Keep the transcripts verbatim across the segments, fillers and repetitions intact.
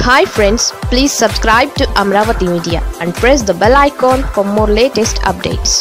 Hi friends, please subscribe to Amaravathi Media and press the bell icon for more latest updates.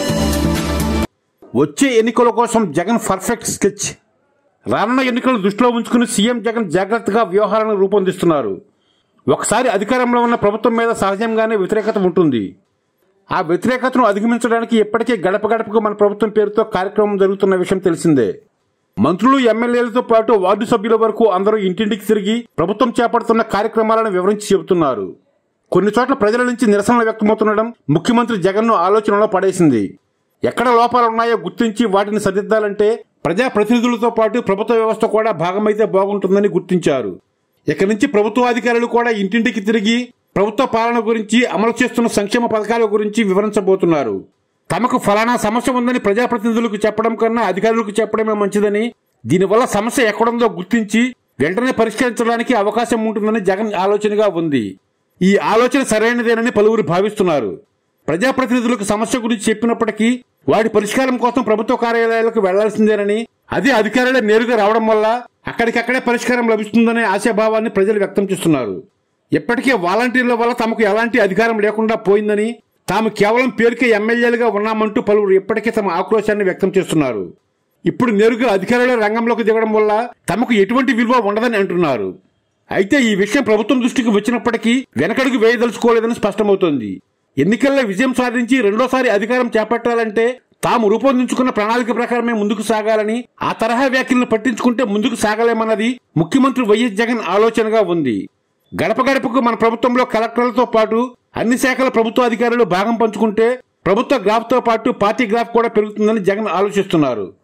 వచ్చే ఎన్నికల కోసం Jagan perfect sketch. రానున్న ఎన్నికలను దృష్టిలో ఉంచుకుని సీఎం జగన్ జాగ్రత్తగా వ్యూహాలను రూపొందిస్తున్నారు. ఒకసారి అధికారంలో ఉన్న ప్రభుత్వం మీద సహజంగానే వ్యతిరేకత ఉంటుంది. ఆ వ్యతిరేకతను అధిగమించడానికి ఇప్పటికే గడప గడపకు మన ప్రభుత్వం పేరుతో కార్యక్రమం జరుగుతున్న విషయం తెలిసిందే. మంత్రులు, ఎమ్మెల్యేలతో పాటు వార్డు సభ్యుల వరకు అందరూ ఇంటింటికి తిరిగి ప్రభుత్వం చేపడుతున్న కార్యక్రమాలను వివరించి చెబుతున్నారు. కొన్ని చోట్ల ప్రజల నుంచి నిరసనలు వ్యక్తమవుతుండడం ముఖ్యమంత్రి జగన్ను ఆలోచనలో పడేసింది. ఎక్కడ లోపాలున్నాయో గుర్తించి వాటిని సరిదిద్దాలంటే ప్రజాప్రతినిధులతో పాటు ప్రభుత్వ వ్యవస్థ కూడా భాగమైతే బాగుంటుందని గుర్తించారు. ఇక నుంచి ప్రభుత్వాధికారులు కూడా ఇంటింటికి తిరిగి ప్రభుత్వ పాలన గురించి, అమలు చేస్తున్న సంక్షేమ పథకాల గురించి వివరించబోతున్నారు. తమకు ఫలానా సమస్య ఉందని ప్రజాప్రతినిధులకు చెప్పడం కన్నా అధికారులకు చెప్పడమే మంచిదని, దీనివల్ల సమస్య ఎక్కడుందో గుర్తించి వెంటనే పరిష్కరించడానికి అవకాశం ఉంటుందని జగన్ ఆలోచనగా ఉంది. ఈ ఆలోచన సరైనదేనని పలువురు భావిస్తున్నారు. ప్రజాప్రతినిధులకు సమస్య గురించి చెప్పినప్పటికీ వాటి పరిష్కారం కోసం ప్రభుత్వ కార్యాలయాలకు వెళ్లాల్సిందేనని, అదే అధికారులే నేరుగా రావడం వల్ల అక్కడికక్కడే పరిష్కారం లభిస్తుందనే ఆశాభావాన్ని ప్రజలు వ్యక్తం చేస్తున్నారు. ఇప్పటికే వాలంటీర్ల వల్ల తమకు ఎలాంటి అధికారం లేకుండా పోయిందని, తాము కేవలం పేరుకే ఎమ్మెల్యేలుగా ఉన్నామంటూ పలువురు ఇప్పటికే తమ ఆక్రోశాన్ని వ్యక్తం చేస్తున్నారు. ఇప్పుడు నేరుగా అధికారుల రంగంలోకి దిగడం వల్ల తమకు ఎటువంటి విలువ ఉండదని అంటున్నారు. అయితే ఈ విషయం ప్రభుత్వం దృష్టికి వచ్చినప్పటికీ వెనకడుగు వేయదలుచుకోలేదని స్పష్టమవుతోంది. ఎన్నికల్లో విజయం సాధించి రెండోసారి అధికారం చేపట్టాలంటే తాము రూపొందించుకున్న ప్రణాళిక ప్రకారమే ముందుకు సాగాలని, ఆ తరహా వ్యాఖ్యలను పట్టించుకుంటే ముందుకు సాగలేమన్నది ముఖ్యమంత్రి వైఎస్ జగన్ ఆలోచనగా ఉంది. గడప గడపకు మన ప్రభుత్వంలో కలెక్టర్లతో పాటు అన్ని శాఖల ప్రభుత్వ అధికారులు భాగం పంచుకుంటే ప్రభుత్వ గ్రాఫ్ తో పాటు పార్టీ గ్రాఫ్ కూడా పెరుగుతుందని జగన్ ఆలోచిస్తున్నారు.